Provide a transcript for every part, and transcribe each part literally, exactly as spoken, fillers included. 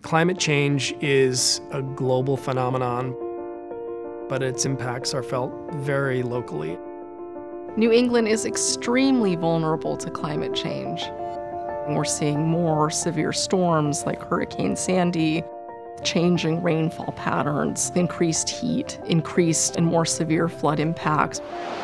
Climate change is a global phenomenon, but its impacts are felt very locally. New England is extremely vulnerable to climate change. We're seeing more severe storms like Hurricane Sandy, changing rainfall patterns, increased heat, increased and more severe flood impacts.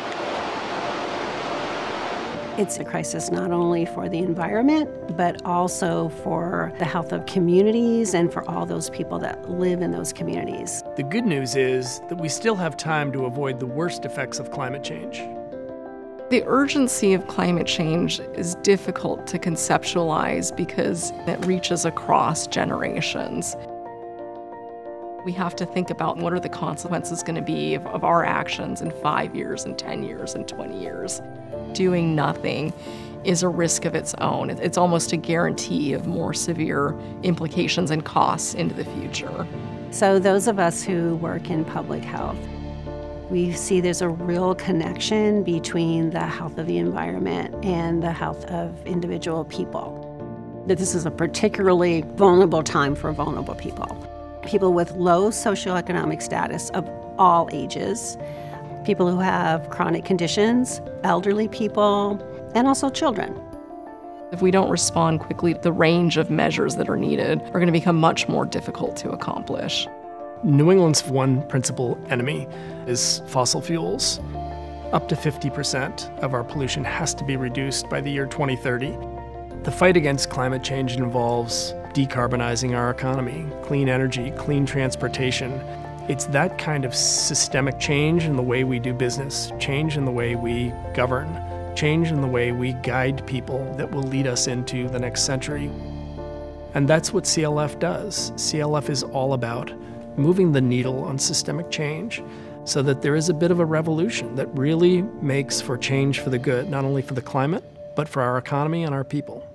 It's a crisis not only for the environment, but also for the health of communities and for all those people that live in those communities. The good news is that we still have time to avoid the worst effects of climate change. The urgency of climate change is difficult to conceptualize because it reaches across generations. We have to think about what are the consequences going to be of, of our actions in five years and ten years and twenty years. Doing nothing is a risk of its own. It's almost a guarantee of more severe implications and costs into the future. So those of us who work in public health, we see there's a real connection between the health of the environment and the health of individual people. That this is a particularly vulnerable time for vulnerable people. People with low socioeconomic status of all ages, people who have chronic conditions, elderly people, and also children. If we don't respond quickly, the range of measures that are needed are going to become much more difficult to accomplish. New England's one principal enemy is fossil fuels. Up to fifty percent of our pollution has to be reduced by the year twenty thirty. The fight against climate change involves decarbonizing our economy, clean energy, clean transportation. It's that kind of systemic change in the way we do business, change in the way we govern, change in the way we guide people that will lead us into the next century. And that's what C L F does. C L F is all about moving the needle on systemic change so that there is a bit of a revolution that really makes for change for the good, not only for the climate, but for our economy and our people.